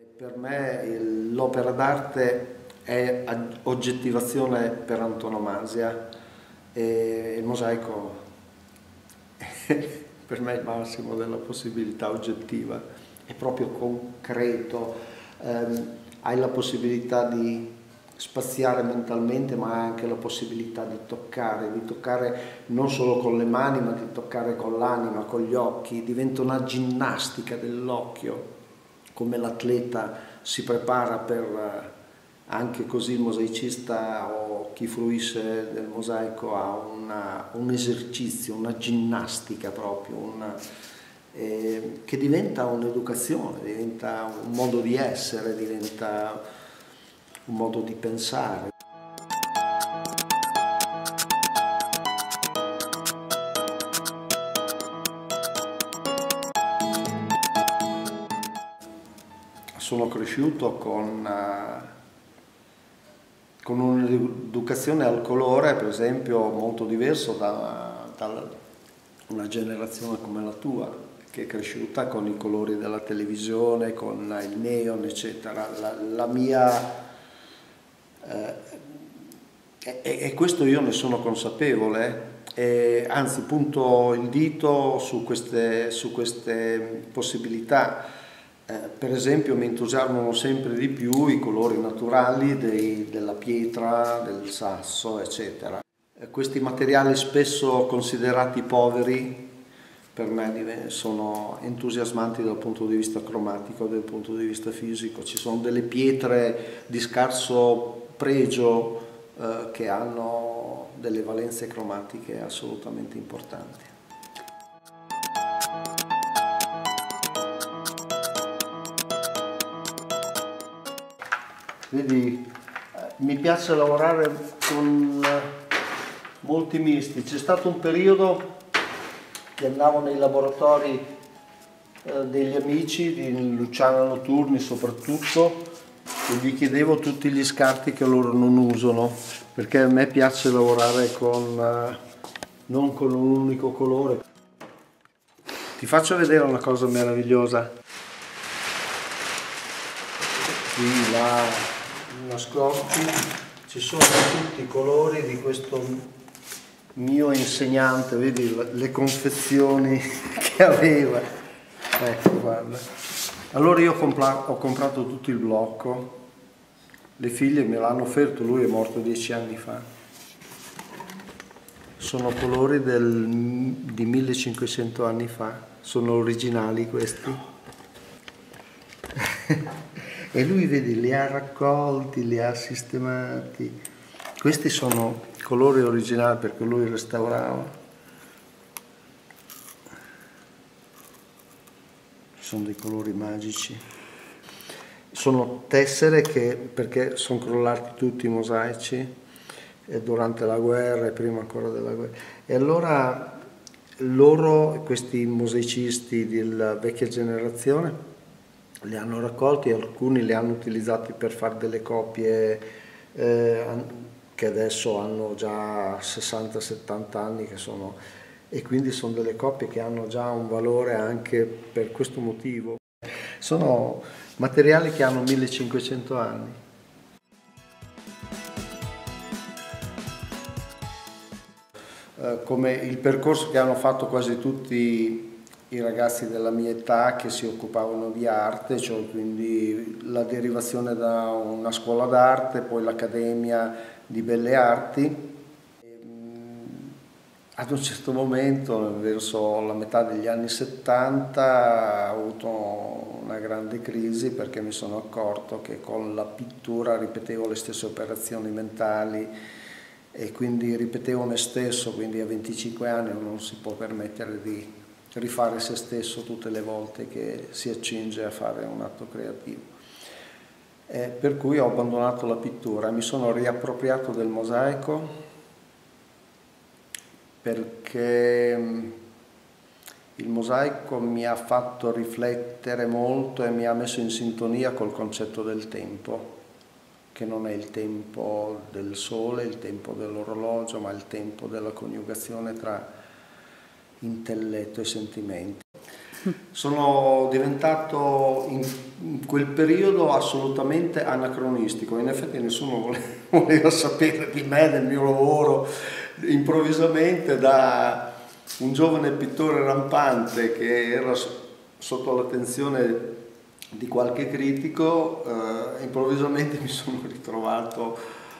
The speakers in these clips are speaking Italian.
Per me l'opera d'arte è oggettivazione per antonomasia e il mosaico è per me il massimo della possibilità oggettiva, è proprio concreto, hai la possibilità di spaziare mentalmente, ma hai anche la possibilità di toccare non solo con le mani, ma di toccare con l'anima, con gli occhi, diventa una ginnastica dell'occhio, come l'atleta si prepara per, anche così il mosaicista o chi fruisce del mosaico ha un esercizio, una ginnastica proprio, che diventa un'educazione, diventa un modo di essere, diventa un modo di pensare. Sono cresciuto con un'educazione al colore, per esempio, molto diverso da una generazione come la tua, che è cresciuta con i colori della televisione, con il neon, eccetera. La mia... e questo io ne sono consapevole, anzi punto il dito su queste possibilità. Per esempio mi entusiasmano sempre di più i colori naturali della pietra, del sasso, eccetera. Questi materiali spesso considerati poveri per me sono entusiasmanti dal punto di vista cromatico, dal punto di vista fisico. Ci sono delle pietre di scarso pregio che hanno delle valenze cromatiche assolutamente importanti. Vedi, mi piace lavorare con molti misti. C'è stato un periodo che andavo nei laboratori degli amici, di Luciana Notturni soprattutto, e gli chiedevo tutti gli scarti che loro non usano, perché a me piace lavorare non con un unico colore. Ti faccio vedere una cosa meravigliosa. Qui, là, nascosti, ci sono tutti i colori di questo mio insegnante, vedi le confezioni che aveva. Ecco, guarda. Allora io ho comprato tutto il blocco, le figlie me l'hanno offerto, lui è morto 10 anni fa. Sono colori di 1500 anni fa, sono originali questi. E lui, vedi, li ha raccolti, li ha sistemati. Questi sono colori originali perché lui restaurava. Sono dei colori magici. Sono tessere perché sono crollati tutti i mosaici durante la guerra e prima ancora della guerra. E allora questi mosaicisti della vecchia generazione, li hanno raccolti e alcuni li hanno utilizzati per fare delle copie che adesso hanno già 60-70 anni e quindi sono delle copie che hanno già un valore anche per questo motivo. Sono materiali che hanno 1500 anni. Come il percorso che hanno fatto quasi tutti i ragazzi della mia età che si occupavano di arte, cioè quindi la derivazione da una scuola d'arte, poi l'Accademia di Belle Arti. Ad un certo momento, verso la metà degli anni 70, ho avuto una grande crisi perché mi sono accorto che con la pittura ripetevo le stesse operazioni mentali e quindi ripetevo me stesso, quindi a 25 anni non si può permettere di rifare se stesso tutte le volte che si accinge a fare un atto creativo. Per cui ho abbandonato la pittura, mi sono riappropriato del mosaico perché il mosaico mi ha fatto riflettere molto e mi ha messo in sintonia col concetto del tempo, che non è il tempo del sole, il tempo dell'orologio, ma il tempo della coniugazione tra intelletto e sentimenti. Sono diventato in quel periodo assolutamente anacronistico, in effetti nessuno voleva sapere di me, del mio lavoro. Improvvisamente, da un giovane pittore rampante che era sotto l'attenzione di qualche critico, improvvisamente mi sono ritrovato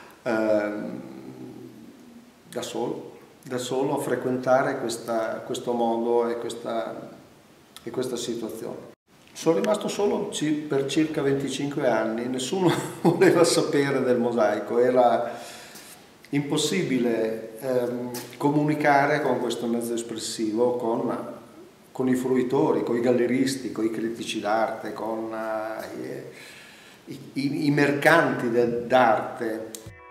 da solo a frequentare questo modo e questa situazione. Sono rimasto solo per circa 25 anni, nessuno voleva sapere del mosaico, era impossibile comunicare con questo mezzo espressivo, con i fruitori, con i galleristi, con i critici d'arte, con i mercanti d'arte.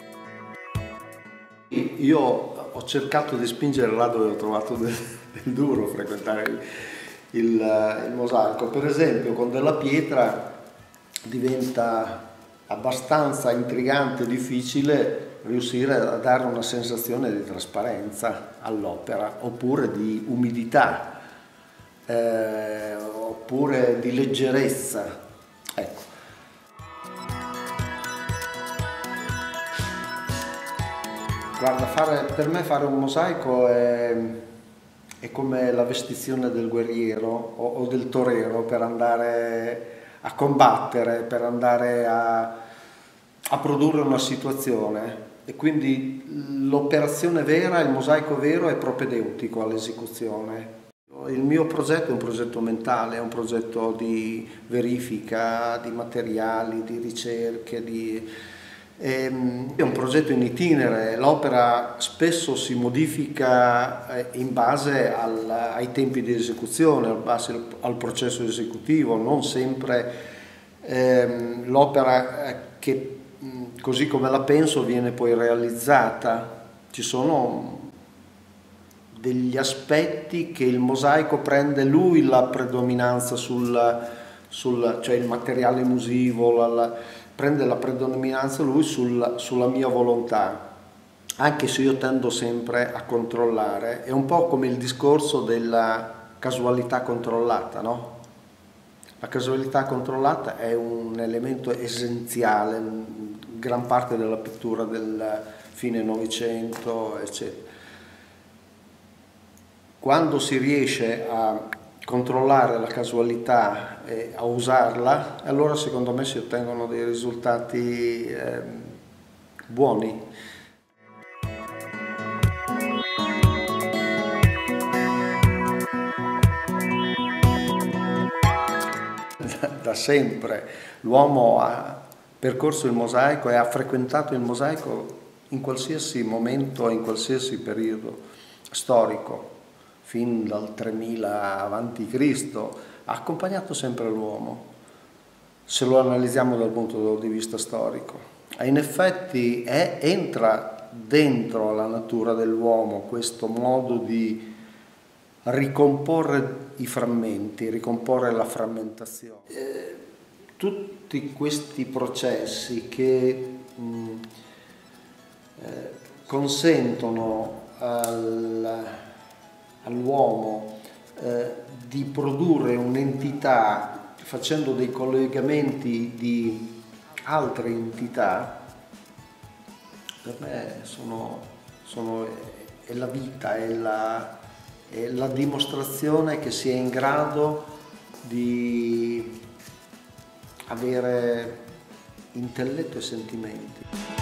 Io ho cercato di spingere là dove ho trovato del duro frequentare il mosaico. Per esempio, con della pietra diventa abbastanza intrigante e difficile riuscire a dare una sensazione di trasparenza all'opera, oppure di umidità, oppure di leggerezza. Ecco. Guarda, per me fare un mosaico è come la vestizione del guerriero o del torero per andare a combattere, per andare a produrre una situazione. E quindi l'operazione vera, il mosaico vero, è propedeutico all'esecuzione. Il mio progetto è un progetto mentale, è un progetto di verifica di materiali, di ricerche, è un progetto in itinere. L'opera spesso si modifica in base ai tempi di esecuzione, in base al processo esecutivo, non sempre l'opera che così come la penso viene poi realizzata. Ci sono degli aspetti che il mosaico prende lui la predominanza cioè il materiale musivo, prende la predominanza lui sulla mia volontà, anche se io tendo sempre a controllare. È un po' come il discorso della casualità controllata, no? La casualità controllata è un elemento essenziale in gran parte della pittura del fine Novecento, eccetera. Quando si riesce a controllare la casualità e a usarla, allora secondo me si ottengono dei risultati buoni. Da sempre l'uomo ha percorso il mosaico e ha frequentato il mosaico in qualsiasi momento, in qualsiasi periodo storico, fin dal 3000 avanti Cristo, ha accompagnato sempre l'uomo, se lo analizziamo dal punto di vista storico. E in effetti entra dentro la natura dell'uomo questo modo di ricomporre i frammenti, ricomporre la frammentazione. Tutti questi processi che consentono all'uomo di produrre un'entità facendo dei collegamenti di altre entità, per me è la vita, è la dimostrazione che si è in grado di avere intelletto e sentimenti.